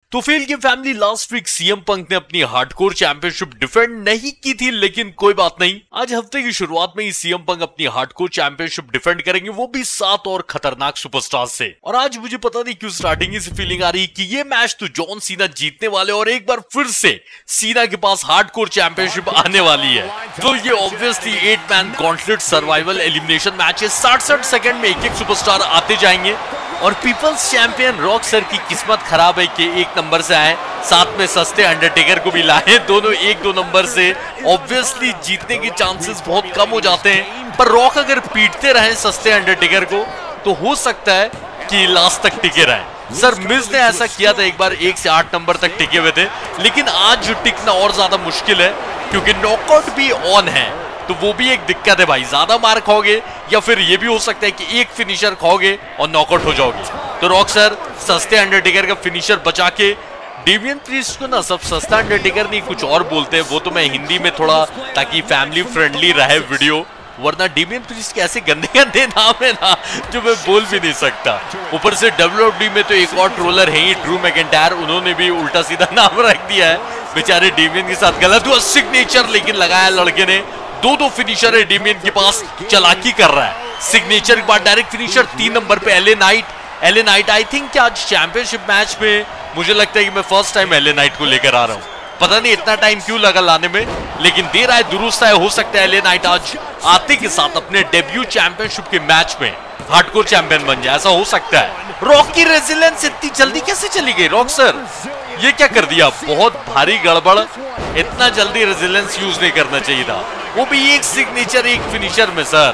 तो फेल की family last week CM Punk ने अपनी हार्डकोर चैंपियनशिप डिफेंड नहीं की थी, लेकिन कोई बात नहीं, आज हफ्ते की शुरुआत में ही सीएम पंक अपनी हार्डकोर चैंपियनशिप डिफेंड करेंगे, वो भी 7 और खतरनाक सुपरस्टार्स से। और आज मुझे पता नहीं क्यों स्टार्टिंग से फीलिंग आ रही कि ये मैच तो जॉन सीना जीतने वाले और एक बार फिर से सीना के पास हार्डकोर चैंपियनशिप आने वाली है। तो ये obviously 8 man gauntlet survival elimination match है। 60 सेकंड में एक सुपरस्टार आते जाएंगे और पीपल्स चैंपियन रॉक सर की किस्मत खराब है कि 1 नंबर से आए, साथ में सस्ते अंडरटेकर को भी लाए। दोनों 1-2 नंबर से ऑब्वियसली जीतने के चांसेस बहुत कम हो जाते हैं, पर रॉक अगर पीटते रहे सस्ते अंडरटेकर को तो हो सकता है कि लास्ट तक टिके रहे। सर मिज ने ऐसा किया था एक बार, 1 से 8 नंबर तक टिके हुए थे, लेकिन आज जो टिकना और ज्यादा मुश्किल है क्योंकि नॉकआउट भी ऑन है, तो वो भी एक दिक्कत है भाई। ज्यादा मार खाओगे या फिर ये भी हो सकता है कि एक फिनिशर खाओगे और नॉकआउट हो जाओगे। तो रॉक सर सस्ते अंडरटेकर का फिनिशर बचा के डेमियन प्रीस्ट को ना सब सस्ता अंडरटेकर नहीं कुछ और बोलते हैं, वो तो मैं हिंदी में थोड़ा ताकि फैमिली फ्रेंडली रहे वीडियो, वरना डेमियन प्रीस्ट के ऐसे गंदे गंदे नाम है ना जो मैं बोल भी नहीं सकता। ऊपर से WWE में तो एक और ट्रोलर है ही, ड्रू मैकिंटायर, उन्होंने भी उल्टा सीधा नाम रख दिया है। बेचारे डेमियन के साथ गलत हुआ सिग्नेचर, लेकिन लगाया लड़के ने। 2 फिनिशर है डेमियन के पास, चालाकी कर रहा है। सिग्नेचर के बाद डायरेक्ट फिनिशर 3 नंबर पे एलए नाइट। आई थिंक आज चैंपियनशिप मैच में मुझे लगता है कि मैं फर्स्ट टाइम एलए नाइट को लेकर आ रहा हूँ। पता नहीं इतना टाइम क्यों लगा लाने में, लेकिन देर आए दुरुस्त आए। हो सकता है एलए नाइट आज आते के साथ अपने डेब्यू चैंपियनशिप के मैच में हार्डकोर चैंपियन बन जाए, ऐसा हो सकता है। रॉक की रेजिलेंस इतनी जल्दी कैसे चली गई? रॉक सर ये क्या कर दिया? बहुत भारी गड़बड़, इतना जल्दी रेजिलेंस यूज नहीं करना चाहिए था, वो भी एक सिग्नेचर 1 फिनिशर में। सर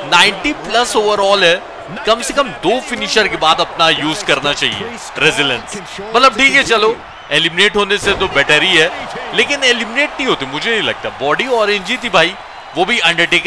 90+ ओवरऑल है, कम से कम 2 फिनिशर के बाद अपना यूज करना चाहिए रेजिलेंस। मतलब ठीक है, चलो एलिमिनेट होने से तो बेटर ही है, लेकिन एलिमिनेट नहीं होते मुझे नहीं लगता। बॉडी ऑरेंज ही थी भाई, वो भी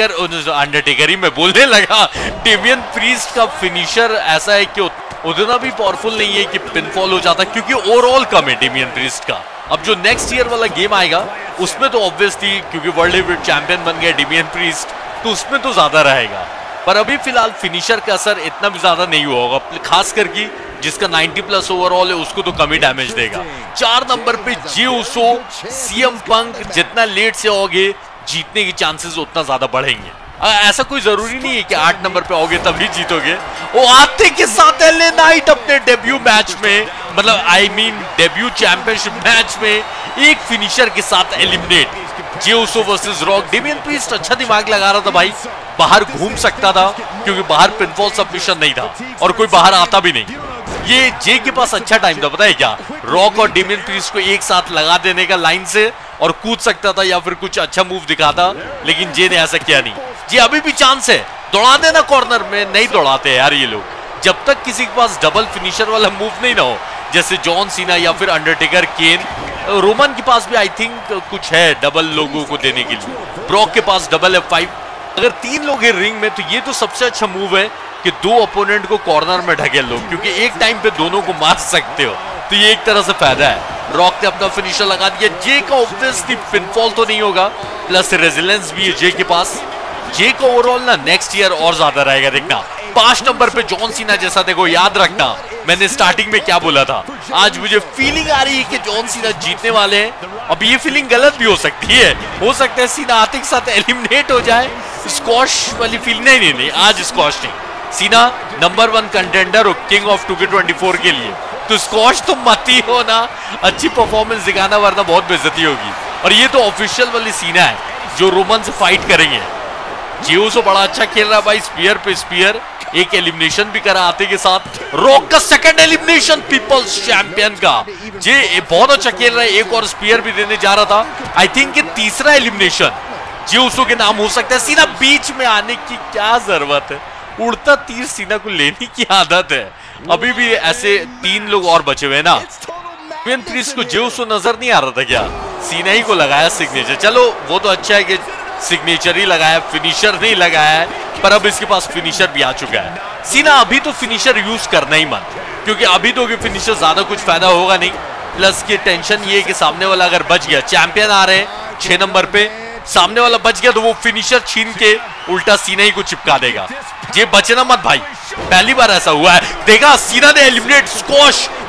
अंडरटेकर ही मैं बोलने लगा। डेमियन प्रीस्ट का फिनिशर ऐसा है कि उतना भी पावरफुल नहीं है कि पिनफॉल हो जाता, क्योंकि ओवरऑल कम है डेमियन प्रीस्ट का। अब जो नेक्स्ट ईयर वाला गेम आएगा उसमें तो ऑब्वियसली क्योंकि वर्ल्ड हेवीवेट चैंपियन बन गया डेमियन प्रीस्ट, तो उसमें तो ज्यादा रहेगा, पर अभी फिलहाल फिनिशर का असर इतना भी ज्यादा नहीं हुआ होगा, खास करके जिसका 90+ ओवरऑल है उसको तो कम ही डैमेज देगा। 4 नंबर पे जे उसो, सीएम पंक, जितना लेट से आओगे जीतने के चांसेस उतना ज्यादा बढ़ेंगे। ऐसा कोई जरूरी नहीं है कि 8 नंबर पे आओगे तभी जीतोगे। वो आते के साथ एलए नाइट अपने डेब्यू मैच में, मतलब I mean debut championship match में 1 फिनिशर के साथ eliminate. Jey Uso versus Rock. Damian Priest अच्छा दिमाग लगा रहा था भाई, बाहर घूम सकता था क्योंकि बाहर पिनफॉल सबमिशन नहीं था और कोई बाहर आता भी नहीं। ये जे के पास अच्छा टाइम था, पता है क्या? रॉक और डेमियन प्रीस्ट को एक साथ लगा देने का लाइन से, और कूद सकता था या फिर कुछ अच्छा मूव दिखाता, लेकिन जे ने ऐसा किया नहीं। जी अभी भी चांस है, दौड़ा देना कॉर्नर में, नहीं दौड़ाते यार ये लोग। जब तक किसी के पास डबल फिनिशर वाला मूव नहीं ना हो, जैसे जॉन सीना या फिर अंडरटेकर, केन, रोमन के पास भी आई थिंक कुछ है डबल लोगों को देने के लिए, ब्रॉक के पास डबल F5। अगर 3 लोग हैं रिंग में तो ये तो सबसे अच्छा मूव है कि 2 अपोनेंट को कॉर्नर में ढकेल लो, क्योंकि एक टाइम पे दोनों को मार सकते हो, तो ये एक तरह से फायदा है। रॉक ने अपना फिनिशर लगा दिया। जे का ऑब्वियसली पिनफॉल तो नहीं होगा, प्लस रेजिलेंस भी है जे के पास। जे का ओवरऑल ना नेक्स्ट ईयर और ज्यादा रहेगा, देखना। 5 नंबर पे जॉन सीना जैसा, देखो याद रखना मैंने स्टार्टिंग में क्या बोला था। आज मुझे फीलिंग आ रही है कि जॉन सीना जीतने वाले हैं। अब ये फीलिंग गलत भी हो सकती है, हो सकता है सीना आते के साथ एलिमिनेट हो जाए। स्क्वॉश वाली फीलिंग नहीं, आज स्क्वॉश नहीं। सीना नंबर 1 कंटेंडर हो किंग ऑफ 2K24 के लिए, तो स्क्वॉश तो मत ही हो ना, अच्छी परफॉर्मेंस दिखाना, वरना बहुत बेइज्जती होगी। और ये तो ऑफिशियल वाली सीना है जो रोमन से फाइट करेंगे। जियोसो बड़ा अच्छा खेल रहा है भाई, स्पीयर पे स्पीयर, एक एलिमिनेशन भी करा आते के साथ। रॉक का सेकंड एलिमिनेशन पीपल्स चैंपियन का। जे बहुत अच्छा खेल रहा है, एक और स्पीयर भी देने जा रहा था। आई थिंक ये तीसरा एलिमिनेशन जियोसो के नाम हो सकता है। सीना बीच में आने की क्या जरूरत है, उड़ता तीर सीना को लेने की आदत है। अभी भी ऐसे 3 लोग और बचे हुए ना। डेमियन प्रीस्ट को जियोसो नजर नहीं आ रहा था क्या? सीना ही को लगाया सिग्नेचर, चलो वो तो अच्छा है कि सिग्नेचर ही लगाया, फिनिशर नहीं लगाया है, पर अब इसके पास फिनिशर भी आ चुका है। सीना अभी तो फिनिशर यूज करना ही मत, क्योंकि अभी तो फिनिशर ज्यादा कुछ फायदा होगा नहीं। प्लस की टेंशन ये कि सामने वाला अगर बच गया, चैंपियन आ रहे हैं 6 नंबर पे, सामने वाला बच गया तो वो फिनिशर छीन के उल्टा सीना ही को चिपका देगा। ये बचना मत भाई, पहली बार ऐसा हुआ है। देखा सीना ने एलिमिनेट, स्क्वॉश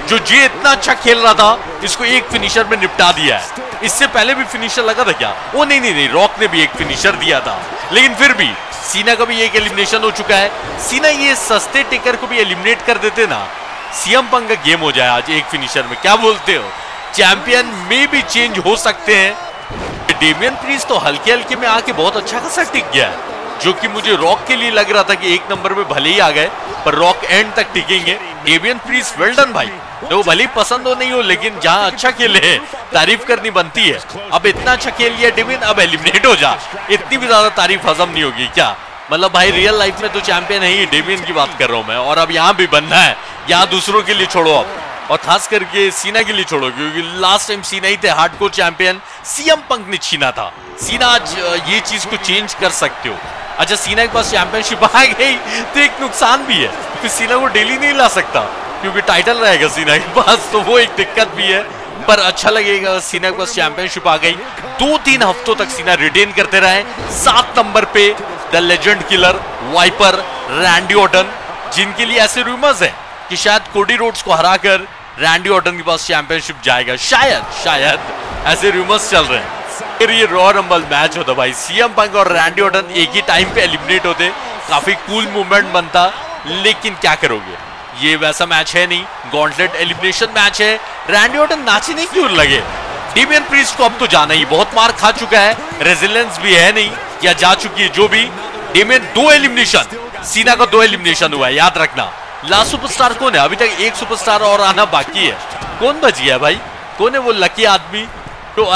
जो जे इतना अच्छा खेल रहा था, इसको एक फिनिशर में निपटा दिया है। इससे पहले भी फिनिशर लगा था क्या? ओ नहीं, रॉक ने भी एक फिनिशर दिया था, लेकिन फिर भी सीना का भी एक एलिमिनेशन हो चुका है। सीना ये सस्ते टेकर को भी एलिमिनेट कर देते ना, सीएम पंक का गेम हो जाए आज एक फिनिशर में। क्या बोलते हो? चैंपियन में भी चेंज हो सकते हैं। डेमियन प्रीस्ट तो हल्के हल्के में आके बहुत अच्छा खासा टिक गया है, जो कि मुझे रॉक के लिए लग रहा था कि एक नंबर में भले ही आ गए, पर रॉक एंड तक टिकेंगे। डेमियन प्रीस्ट वेल डन भाई, वो भले ही पसंद हो नहीं हो, लेकिन जहां अच्छा खेले है तारीफ करनी बनती है। अब इतना अच्छा खेल लिया डेमियन, अब एलिमिनेट हो जा, इतनी भी ज्यादा तारीफ हजम नहीं होगी क्या? मतलब भाई रियल लाइफ में तो चैंपियन है ही, डेमियन की बात कर रहा हूं मैं, और अब यहाँ भी बनना है। यहाँ दूसरों के लिए छोड़ो अब, और खास करके सीना के लिए छोड़ो, क्योंकि लास्ट टाइम सीना ही थे हार्डकोर चैंपियन, सीएम पंक ने छीना था। सीना आज ये चीज को चेंज कर सकते हो। अच्छा, सीना के पास चैंपियनशिप आ गई तो एक नुकसान भी है, फिर सीना को डेली नहीं ला सकता क्योंकि टाइटल रहेगा सीना के पास, तो वो एक दिक्कत भी है। पर अच्छा लगेगा सीना के पास चैंपियनशिप आ गई। 2-3 हफ्तों तक सीना रिटेन करते रहे। 7 नंबर पे the legend killer viper Randy Orton, जिनके लिए ऐसे रूमर्स है कि शायद कोडी रोड्स को हराकर रैंडी ऑर्टन के पास चैंपियनशिप जाएगा, शायद ऐसे रूमर्स चल रहे हैं। फिर ये रॉ रंबल मैच होता भाई, सीएम पंक और रैंडी ऑर्टन एक ही टाइम पे एलिमिनेट होते, काफी कूल मूवमेंट बनता, लेकिन क्या करोगे, ये वैसा मैच है नहीं, गॉन्टलेट एलिमिनेशन मैच है। रैंडी ऑर्टन नाचने क्यों लगे? डेमियन प्रीस्ट को अब तो जाना ही, बहुत मार खा चुका है, रेजिलेंस भी है नहीं, या जा चुकी है जो भी। डेमियन 2 एलिमिनेशन, सीना का 2 एलिमिनेशन हुआ है, याद रखना। लास्ट सुपरस्टार कौन है? अभी तक एक सुपरस्टार और आना बाकी है। कौन बच गया भाई? कौन है वो लकी आदमी तो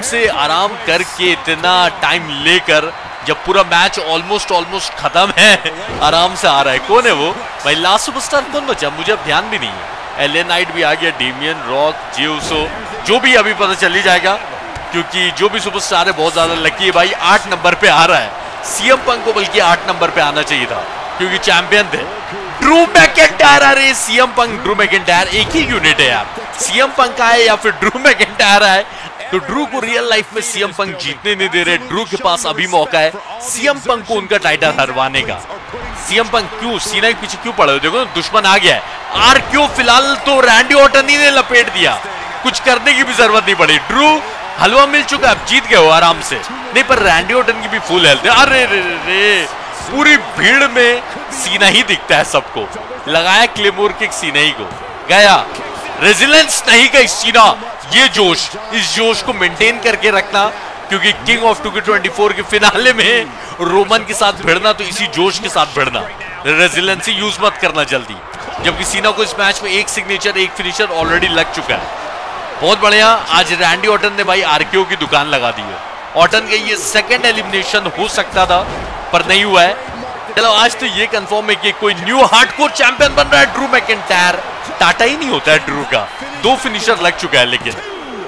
आराम करके इतना टाइम लेकर, जब पूरा मैच ऑलमोस्ट खत्म है, आराम से आ रहा है? कौन है वो भाई? लास्ट सुपरस्टार कौन बचा? मुझे अब ध्यान भी नहीं है। एलए नाइट भी आ गया, डेमियन, रॉक, जे उसो, जो भी अभी पता चल ही जाएगा, क्योंकि जो भी सुपरस्टार है बहुत ज्यादा लकी है भाई। 8 नंबर पे आ रहा है सीएम पंक को, बल्कि 8 नंबर पे आना चाहिए था क्योंकि चैंपियन थे। ड्रू मैकिंटायर, अरे सीएम पंक ड्रू मैकिंटायर एक ही यूनिट है यार। सीएम पंक आए या फिर ड्रू मैकिंटायर आए, तो ड्रू को रियल लाइफ में सीएम पंक जीतने नहीं दे रहे। ड्रू के पास अभी मौका है सीएम पंक को उनका टाइटल हरवाने का। सीएम पंक क्यों सीना के पीछे क्यों पड़े हो? देखो दुश्मन आ गया है। आर क्यों? फिलहाल तो रैंडी ऑर्टन ही ने लपेट दिया, कुछ करने की भी जरूरत नहीं पड़ी। ड्रू हलवा मिल चुका, अब जीत गए हो आराम से। नहीं, पर रैंडी ऑर्टन की भी फुल हेल्थ है। अरे रे, पूरी भीड़ में सीना ही दिखता है सबको। लगाया क्लेमोर किक सीना ही को, गया। रेजिलेंस नहीं गई सीना। ये जोश, इस जोश को मेंटेन करके रखना, क्योंकि किंग ऑफ 2K24 के फिनाले में रोमन के साथ भिड़ना, तो इसी जोश के साथ भिड़ना। रेजिलेंसी यूज मत करना जल्दी, जबकि सीना को इस मैच में एक सिग्नेचर, एक फिनिशर ऑलरेडी लग चुका है। बहुत बढ़िया, आज रैंडी ऑर्टन ने भाई आरकेओ की दुकान लगा दी है। ऑर्टन का ये 2nd एलिमिनेशन हो सकता था, पर नहीं हुआ है। चलो, आज तो ये कंफर्म है कि कोई न्यू हार्डकोर चैंपियन बन रहा है ड्रू मैकिंटायर। टाटा ही नहीं होता है ड्रू का, 2 फिनिशर लग चुका है। लेकिन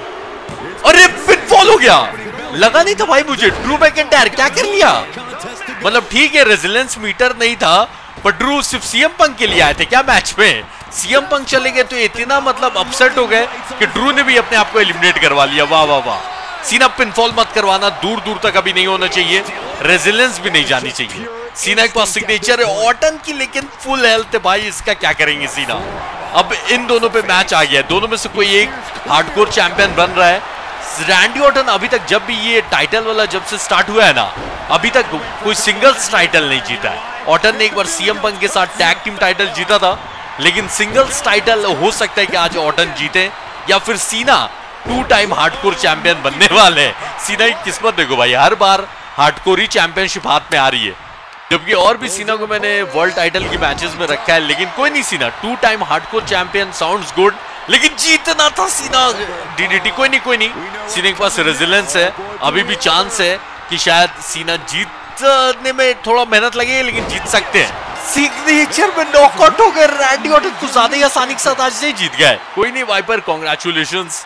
अरे पिनफॉल हो गया, लगा नहीं था भाई मुझे। ड्रू मैकिंटायर क्या कर लिया? मतलब ठीक है, रेजिलेंस मीटर नहीं था, पर ड्रू सिर्फ सीएम पंक के लिए आए थे क्या मैच में? सीएम पंक चले गए तो इतना मतलब अपसेट हो गए कि ड्रू ने भी अपने आप को एलिमिनेट करवा लिया। वाह वाह वाह। सीना पिनफॉल मत करवाना, दूर दूर तक अभी नहीं होना चाहिए, रेजिलेंस भी नहीं जानी चाहिए। सीना के पास सिग्नेचर है ऑर्टन की, लेकिन फुल हेल्थ है भाई, इसका क्या करेंगे सीना? अब इन दोनों पे मैच आ गया, दोनों में से कोई एक हार्डकोर चैंपियन बन रहा है। रैंडी ऑर्टन अभी तक, जब भी ये टाइटल वाला जब से स्टार्ट हुआ है ना, अभी तक कोई सिंगल्स टाइटल नहीं जीता है। ऑर्टन ने एक बार सीएम पंक के साथ टैग टीम टाइटल जीता था, लेकिन सिंगल्स टाइटल हो सकता है कि आज ऑर्टन जीते, या फिर सीना 2 टाइम हार्डकोर चैंपियन बनने वाले हैं। सीना की किस्मत देखो भाई, हर बार हार्डकोर ही चैंपियनशिप हाथ में आ रही है, जबकि और भी सीना को मैंने वर्ल्ड टाइटल की मैचेस में रखा है, लेकिन कोई नहीं। Cena 2 time hardcore champion sounds good, लेकिन जीतना था सीना। डीडीटी कोई नहीं। सीना के पास रेजिलेंस है, अभी भी चांस है कि शायद सीना जीतने में थोड़ा मेहनत लगेगी, लेकिन जीत सकते हैं। सिग्नेचर में नॉकआउट हो गए, रैंडी ऑर्टन कुछ ज्यादा ही आसानी के साथ आज नहीं जीत गए। कोई नहीं वाइपर, कांग्रेचुलेशंस।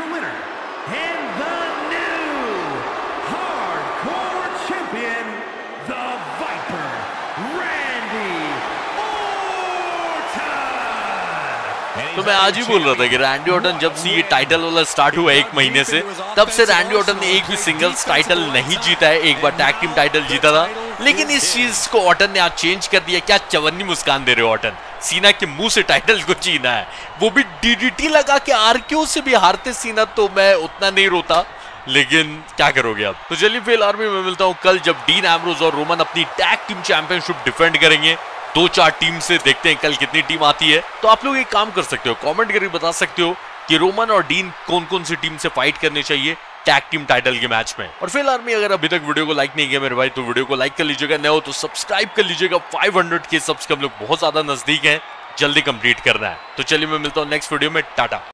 तो मैं आज ही बोल रहा था कि रैंडी ऑर्टन जब से ये टाइटल वाला स्टार्ट हुआ 1 महीने से, तब से रैंडी ऑर्टन ने एक भी सिंगल्स टाइटल नहीं जीता है। एक बार टैग टीम टाइटल जीता था, लेकिन इस चीज को ऑर्टन ने आज चेंज कर दिया। क्या चवन्नी मुस्कान दे रहे हो ऑर्टन, सीना के मुंह से टाइटल को छीना है, वो भी डीडीटी लगा के। आरक्यू से भी हारते सीना तो मैं उतना नहीं रोता, लेकिन क्या करोगे अब। तो चलिए फेल आर्मी में मिलता हूं कल, जब डीन एम्ब्रोज और रोमन अपनी टैग टीम चैंपियनशिप डिफेंड करेंगे। 2-4 टीम से देखते हैं कल कितनी टीम आती है। तो आप लोग एक काम कर सकते हो, कमेंट करके बता सकते हो कि रोमन और डीन कौन कौन सी टीम से फाइट करनी चाहिए टैग टीम टाइटल के मैच में। और फेल आर्मी अगर अभी तक वीडियो को लाइक नहीं किया मेरे भाई, तो वीडियो को लाइक कर लीजिएगा, नए हो तो सब्सक्राइब कर लीजिएगा। 500 के सब्स के हम लोग बहुत ज्यादा नजदीक हैं, जल्दी कंप्लीट करना है। तो चलिए मैं मिलता हूं नेक्स्ट वीडियो में, टाटा।